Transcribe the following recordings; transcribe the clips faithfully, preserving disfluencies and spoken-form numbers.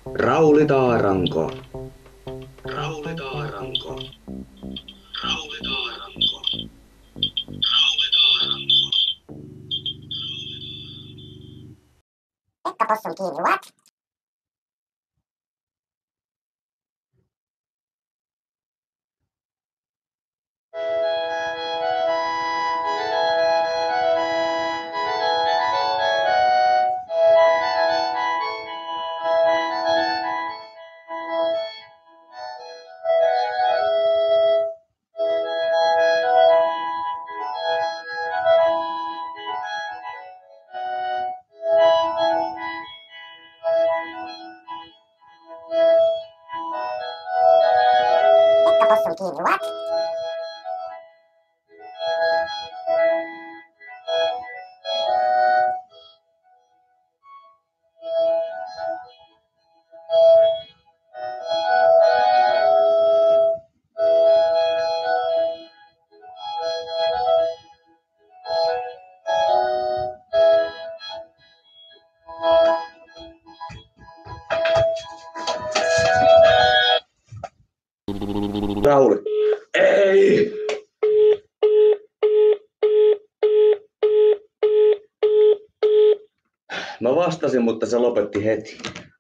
Rauli Taaranko. Rauli Taaranko. Rauli Taaranko. Rauli Taaranko. Pekka Possun kiinni, what? Pekka Possun kiinni, what? Rauli. Ei! Mä vastasin, mutta se lopetti heti.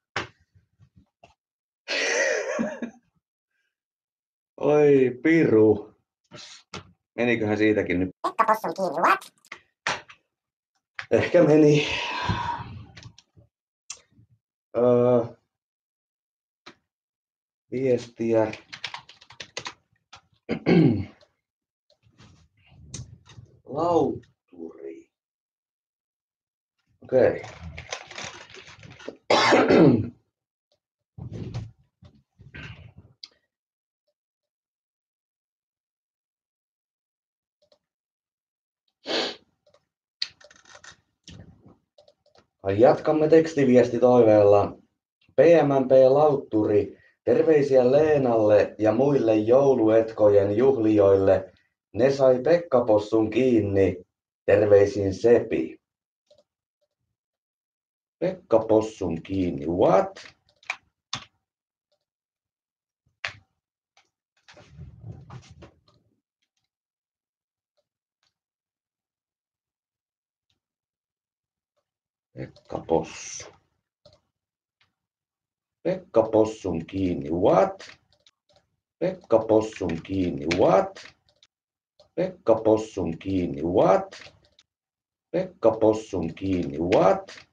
Oi piru. Meniköhän siitäkin nyt? Pekka Possun kiinni, what? Ehkä meni. Öö, viestiä. Lautturi. Okei. Jatkamme tekstiviestitoiveella. P M M P Lautturi, terveisiä Leenalle ja muille jouluetkojen juhlijoille. Ne sai Pekka Possun kiinni. Terveisin Sepi. Pekka Possun kiinni. What? Pekka Possu. Pekka Possun kiinni. What? Pekka Possun kiinni. What? Pekka Possun kiinni. What? Pekka Possun kiinni. What?